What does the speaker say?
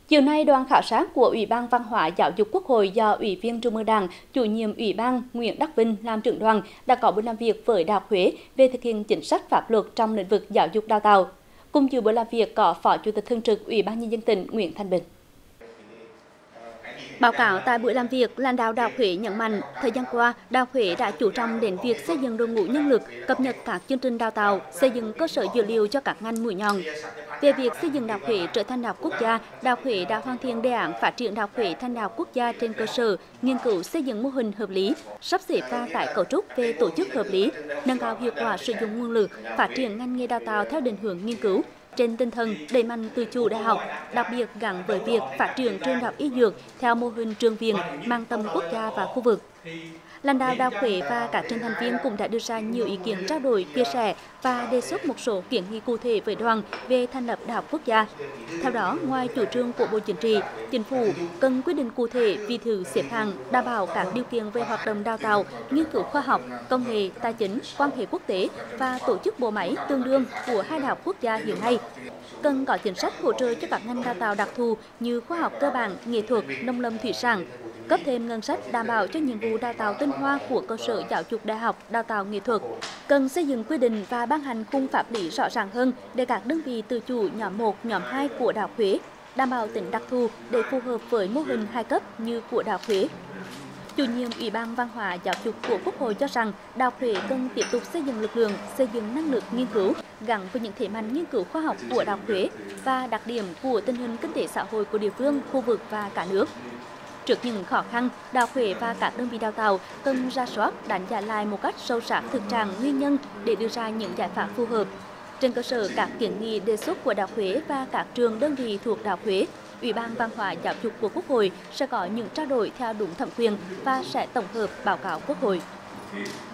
Chiều nay, đoàn khảo sát của Ủy ban Văn hóa Giáo dục Quốc hội do Ủy viên Trung ương Đảng, Chủ nhiệm Ủy ban Nguyễn Đắc Vinh làm trưởng đoàn đã có buổi làm việc với Đại học Huế về thực hiện chính sách pháp luật trong lĩnh vực giáo dục đào tạo. Cùng dự buổi làm việc có Phó Chủ tịch Thường trực Ủy ban Nhân dân tỉnh Nguyễn Thanh Bình. Báo cáo tại buổi làm việc, lãnh đạo Đại học Huế nhấn mạnh, thời gian qua, Đại học Huế đã chú trọng đến việc xây dựng đội ngũ nhân lực, cập nhật các chương trình đào tạo, xây dựng cơ sở dữ liệu cho các ngành mũi nhọn. Về việc xây dựng Đại học Huế trở thành đại học quốc gia, Đại học Huế đã hoàn thiện đề án phát triển Đại học Huế thành đại học quốc gia trên cơ sở nghiên cứu xây dựng mô hình hợp lý, sắp xếp và tái cấu trúc về tổ chức hợp lý, nâng cao hiệu quả sử dụng nguồn lực, phát triển ngành nghề đào tạo theo định hướng nghiên cứu. Trên tinh thần đẩy mạnh tự chủ đại học, đặc biệt gắn với việc phát triển trường đại học y dược theo mô hình trường viện mang tầm quốc gia và khu vực. Lãnh đạo Đại học Huế và các trường thành viên cũng đã đưa ra nhiều ý kiến trao đổi, chia sẻ và đề xuất một số kiến nghị cụ thể với đoàn về thành lập Đại học quốc gia. Theo đó, ngoài chủ trương của Bộ Chính trị, Chính phủ cần quyết định cụ thể vị thứ xếp hạng, đảm bảo các điều kiện về hoạt động đào tạo, nghiên cứu khoa học, công nghệ, tài chính, quan hệ quốc tế và tổ chức bộ máy tương đương của hai đại học quốc gia hiện nay. Cần có chính sách hỗ trợ cho các ngành đào tạo đặc thù như khoa học cơ bản, nghệ thuật, nông lâm thủy sản, cấp thêm ngân sách đảm bảo cho nhiệm vụ đào tạo tinh hoa của cơ sở giáo dục đại học, đào tạo nghệ thuật. Cần xây dựng quy định và ban hành khung pháp lý rõ ràng hơn để các đơn vị tự chủ nhóm 1, nhóm 2 của Đại học Huế, đảm bảo tính đặc thù để phù hợp với mô hình hai cấp như của Đại học Huế. Chủ nhiệm Ủy ban Văn hóa Giáo dục của Quốc hội cho rằng Đại học Huế cần tiếp tục xây dựng lực lượng, xây dựng năng lực nghiên cứu gắn với những thế mạnh nghiên cứu khoa học của Đại học Huế và đặc điểm của tình hình kinh tế xã hội của địa phương, khu vực và cả nước. Trước những khó khăn, Đại học Huế và các đơn vị đào tạo cần rà soát, đánh giá lại một cách sâu sắc thực trạng nguyên nhân để đưa ra những giải pháp phù hợp. Trên cơ sở các kiến nghị đề xuất của Đại học Huế và các trường đơn vị thuộc Đại học Huế, Ủy ban Văn hóa Giáo dục của Quốc hội sẽ có những trao đổi theo đúng thẩm quyền và sẽ tổng hợp báo cáo Quốc hội.